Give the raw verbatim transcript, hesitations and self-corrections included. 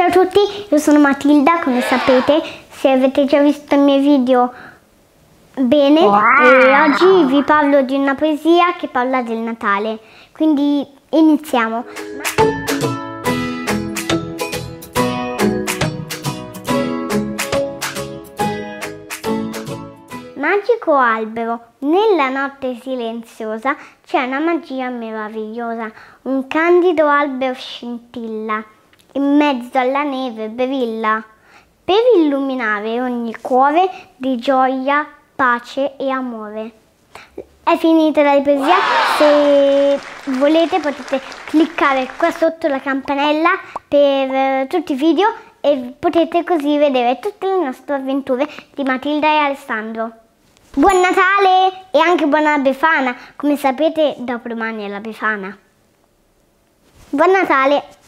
a tutti, io sono Matilda, come sapete, se avete già visto i miei video bene, wow. E oggi vi parlo di una poesia che parla del Natale, quindi iniziamo. Magico albero, nella notte silenziosa c'è una magia meravigliosa, un candido albero scintilla, in mezzo alla neve brilla, per illuminare ogni cuore di gioia, pace e amore. È finita la poesia, se volete potete cliccare qua sotto la campanella per tutti i video e potete così vedere tutte le nostre avventure di Matilda e Alessandro. Buon Natale e anche buona Befana, come sapete dopodomani è la Befana. Buon Natale!